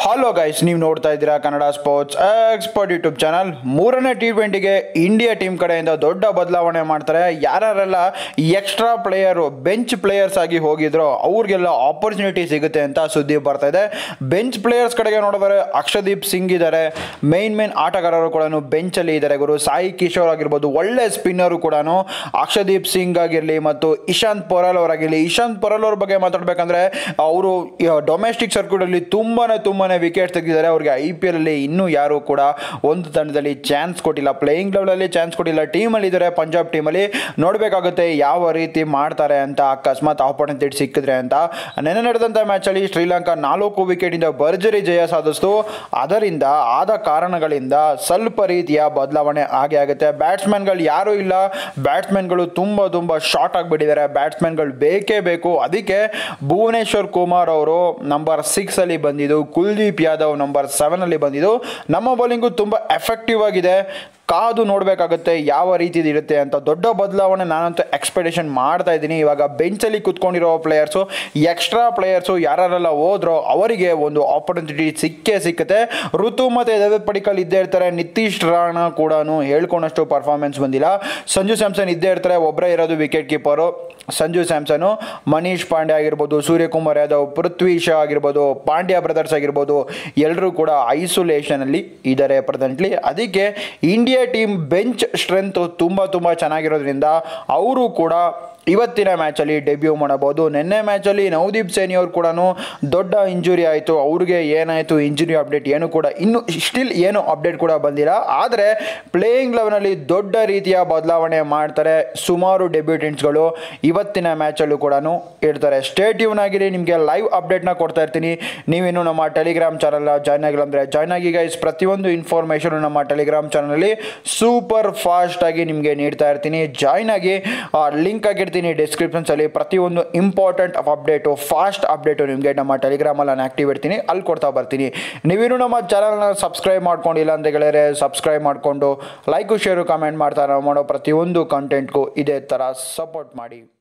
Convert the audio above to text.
Hello guys, ನೀವು ನೋಡ್ತಾ ಇದ್ದೀರಾ Kannada sports expert YouTube channel. ಮೂರನೇ T20ಗೆ ಇಂಡಿಯಾ ಟೀಮ್ ಕಡೆಯಿಂದ ದೊಡ್ಡ ಬದಲಾವಣೆ ಮಾಡ್ತಾರೆ. ಯಾರೆಲ್ಲ ಎಕ್ಸ್ಟ್ರಾ ಪ್ಲೇಯರು ಬೆಂಚ್ ಪ್ಲೇಯರ್ಸ್ ಆಗಿ ಹೋಗಿದ್ರು ಅವ್ರಿಗೆಲ್ಲ ಆಪರ್ಚುನಿಟಿ ಸಿಗುತ್ತೆ ಅಂತ ಸುದ್ದಿ ಬರ್ತಾ ಇದೆ. ಬೆಂಚ್ ಪ್ಲೇಯರ್ಸ್ ಕಡೆಗೆ ನೋಡಿದರೆ ಅಕ್ಷದೀಪ್ ಸಿಂಗ್ ಇದ್ದಾರೆ, ಮೇನ್ ಆಟಗಾರರು ಕೂಡ ಬೆಂಚಲ್ಲಿ ಇದ್ದಾರೆ. ಗುರು ಸಾಯಿ ಕಿಶೋರ್ ಆಗಿರ್ಬೋದು, ಒಳ್ಳೆ ಸ್ಪಿನ್ನರು ಕೂಡ ಅಕ್ಷದೀಪ್ ಸಿಂಗ್ ಆಗಿರಲಿ ಮತ್ತು ಇಶಾಂತ್ ಪೊರಾಲ್ ಅವರಾಗಿರಲಿ. ಇಶಾಂತ್ ಪೊರಾಲ್ ಅವ್ರ ಬಗ್ಗೆ ಮಾತಾಡಬೇಕಂದ್ರೆ ಅವರು ಡೊಮೆಸ್ಟಿಕ್ ಸರ್ಕ್ಯೂಟಲ್ಲಿ ತುಂಬಾನೇ ವಿಕೆಟ್ ತೆಗೆದಿದ್ದಾರೆ. ಅವ್ರಿಗೆ IPL ಅಲ್ಲಿ ಇನ್ನೂ ಯಾರು ಕೂಡ ಒಂದು ತಂಡದಲ್ಲಿ ಚಾನ್ಸ್ ಕೊಟ್ಟಿಲ್ಲ, ಪ್ಲೇಯಿಂಗ್ ಲೆವೆಲಲ್ಲಿ ಚಾನ್ಸ್ ಕೊಟ್ಟಿಲ್ಲ. ಟೀಮಲ್ಲಿ ಇದ್ದಾರೆ, ಪಂಜಾಬ್ ಟೀಮಲ್ಲಿ. ನೋಡಬೇಕಾಗುತ್ತೆ ಯಾವ ರೀತಿ ಮಾಡ್ತಾರೆ ಅಂತ, ಅಕಸ್ಮಾತ್ ಆಪರ್ಚುನಿಟಿ ಸಿಕ್ಕಿದ್ರೆ ಅಂತ. ನೆನ್ನೆ ನಡೆದಂಥ ಮ್ಯಾಚಲ್ಲಿ ಶ್ರೀಲಂಕಾ 4 ವಿಕೆಟಿಂದ ಭರ್ಜರಿ ಜಯ ಸಾಧಿಸಿತು. ಅದರಿಂದ ಆದ ಕಾರಣಗಳಿಂದ ಸ್ವಲ್ಪ ರೀತಿಯ ಬದಲಾವಣೆ ಆಗುತ್ತೆ. ಬ್ಯಾಟ್ಸ್ಮನ್ಗಳು ಯಾರೂ ಇಲ್ಲ, ಬ್ಯಾಟ್ಸ್ಮನ್ಗಳು ತುಂಬ ಶಾರ್ಟ್ ಆಗಿಬಿಟ್ಟಿದ್ದಾರೆ. ಬ್ಯಾಟ್ಸ್ಮನ್ಗಳು ಬೇಕೇ ಬೇಕು. ಅದಕ್ಕೆ ಭುವನೇಶ್ವರ್ ಕುಮಾರ್ ಅವರು ನಂಬರ್ 6 ಅಲ್ಲಿ ಬಂದಿದ್ದು, ಕುಲ್ದೀಪ್ ಯಾದವ್ ನಂಬರ್ 7 ಅಲ್ಲಿ ಬಂದಿದ್ದು. ನಮ್ಮ ಬೌಲಿಂಗು ತುಂಬ ಎಫೆಕ್ಟಿವ್ ಆಗಿದೆ. ಕಾದು ನೋಡಬೇಕಾಗುತ್ತೆ ಯಾವ ರೀತಿ ಇರುತ್ತೆ ಅಂತ. ದೊಡ್ಡ ಬದಲಾವಣೆ ನಾನಂತೂ ಎಕ್ಸ್ಪೆಕ್ಟೇಷನ್ ಮಾಡ್ತಾ ಇದ್ದೀನಿ. ಇವಾಗ ಬೆಂಚಲ್ಲಿ ಕೂತ್ಕೊಂಡಿರೋ ಪ್ಲೇಯರ್ಸು, ಎಕ್ಸ್ಟ್ರಾ ಪ್ಲೇಯರ್ಸು ಯಾರೆಲ್ಲ ಹೋದ್ರೋ ಅವರಿಗೆ ಒಂದು ಆಪರ್ಚುನಿಟಿ ಸಿಕ್ಕುತ್ತೆ. ಋತು ಮತ್ತು ದೇವದತ್ ಪಡಿಕ್ಕಲ್ ಇದ್ದೇ ಇರ್ತಾರೆ. ನಿತೀಶ್ ರಾಣಾ ಕೂಡ ಹೇಳ್ಕೊಂಡಷ್ಟು ಪರ್ಫಾರ್ಮೆನ್ಸ್ ಬಂದಿಲ್ಲ. ಸಂಜು ಸ್ಯಾಮ್ಸನ್ ಇದ್ದೇ ಇರ್ತಾರೆ, ಒಬ್ಬರೇ ಇರೋದು ವಿಕೆಟ್ ಕೀಪರು ಸಂಜು ಸ್ಯಾಮ್ಸನು. ಮನೀಶ್ ಪಾಂಡ್ಯ ಆಗಿರ್ಬೋದು, ಸೂರ್ಯಕುಮಾರ್ ಯಾದವ್, ಪೃಥ್ವಿ ಶಾ ಆಗಿರ್ಬೋದು, ಪಾಂಡ್ಯ ಬ್ರದರ್ಸ್ ಆಗಿರ್ಬೋದು, ಎಲ್ಲರೂ ಕೂಡ ಐಸೋಲೇಷನಲ್ಲಿ ಇದ್ದಾರೆ ಪ್ರೆಸೆಂಟ್ಲಿ. ಅದಕ್ಕೆ ಇಂಡಿಯಾ ಟೀಮ್ ಬೆಂಚ್ ಸ್ಟ್ರೆಂತ್ ತುಂಬ ಚೆನ್ನಾಗಿರೋದ್ರಿಂದ ಅವರು ಕೂಡ ಇವತ್ತಿನ ಮ್ಯಾಚಲ್ಲಿ ಡೆಬ್ಯೂ ಮಾಡಬಹುದು. ನಿನ್ನೆ ಮ್ಯಾಚಲ್ಲಿ ನವದೀಪ್ ಸೈನಿ ಅವರು ಕೂಡ ದೊಡ್ಡ ಇಂಜುರಿ ಆಯಿತು. ಅವ್ರಿಗೆ ಏನಾಯಿತು ಇಂಜುರಿ ಅಪ್ಡೇಟ್ ಏನು ಕೂಡ ಇನ್ನೂ ಸ್ಟಿಲ್ ಏನು ಅಪ್ಡೇಟ್ ಕೂಡ ಬಂದಿಲ್ಲ. ಆದರೆ ಪ್ಲೇಯಿಂಗ್ ಲೆವೆನಲ್ಲಿ ದೊಡ್ಡ ರೀತಿಯ ಬದಲಾವಣೆ ಮಾಡ್ತಾರೆ. ಸುಮಾರು ಡೆಬ್ಯೂಟೆಂಟ್ಸ್ಗಳು ಇವತ್ತಿನ ಮ್ಯಾಚಲ್ಲೂ ಕೂಡ ಇರ್ತಾರೆ. ಸ್ಟೇ ಟ್ಯೂನ್ ಆಗಿರಿ, ನಿಮಗೆ ಲೈವ್ ಅಪ್ಡೇಟ್ನ ಕೊಡ್ತಾ ಇರ್ತೀನಿ. ನೀವಿನ್ನು ನಮ್ಮ ಟೆಲಿಗ್ರಾಮ್ ಚಾನಲ್ ಜಾಯ್ನ್ ಆಗಿಲ್ಲ ಅಂದರೆ ಜಾಯ್ನ್ ಆಗಿ ಗೈಸ್. ಪ್ರತಿಯೊಂದು ಇನ್ಫಾರ್ಮೇಷನ್ ನಮ್ಮ ಟೆಲಿಗ್ರಾಮ್ ಚಾನಲಲ್ಲಿ ಸೂಪರ್ ಫಾಸ್ಟ್ ಆಗಿ ನಿಮಗೆ ನೀಡ್ತಾ ಇರ್ತೀನಿ. ಜಾಯ್ನ್ ಆಗಿ, ಲಿಂಕ್ ಆಗಿರ್ತೀನಿ ಡಿಸ್ಕ್ರಿಪ್ಷನ್ಸ್ ಅಲ್ಲಿ. ಪ್ರತಿಯೊಂದು ಇಂಪಾರ್ಟೆಂಟ್ ಅಪ್ಡೇಟು, ಫಾಸ್ಟ್ ಅಪ್ಡೇಟು ನಿಮಗೆ ನಮ್ಮ ಟೆಲಿಗ್ರಾಮಲ್ಲಿ ನಾನು ಆಕ್ಟಿವ್ ಇರ್ತೀನಿ, ಅಲ್ಲಿ ಕೊಡ್ತಾ ಬರ್ತೀನಿ. ನೀವೇನು ನಮ್ಮ ಚಾನಲ್ನ ಸಬ್ಸ್ಕ್ರೈಬ್ ಮಾಡ್ಕೊಂಡಿಲ್ಲ ಅಂತ ಹೇಳಿದ್ರೆ ಸಬ್ಸ್ಕ್ರೈಬ್ ಮಾಡಿಕೊಂಡು ಲೈಕು ಶೇರು ಕಮೆಂಟ್ ಮಾಡ್ತಾ ನಾವು ಮಾಡೋ ಪ್ರತಿಯೊಂದು ಕಂಟೆಂಟ್ಗೂ ಇದೇ ಥರ ಸಪೋರ್ಟ್ ಮಾಡಿ.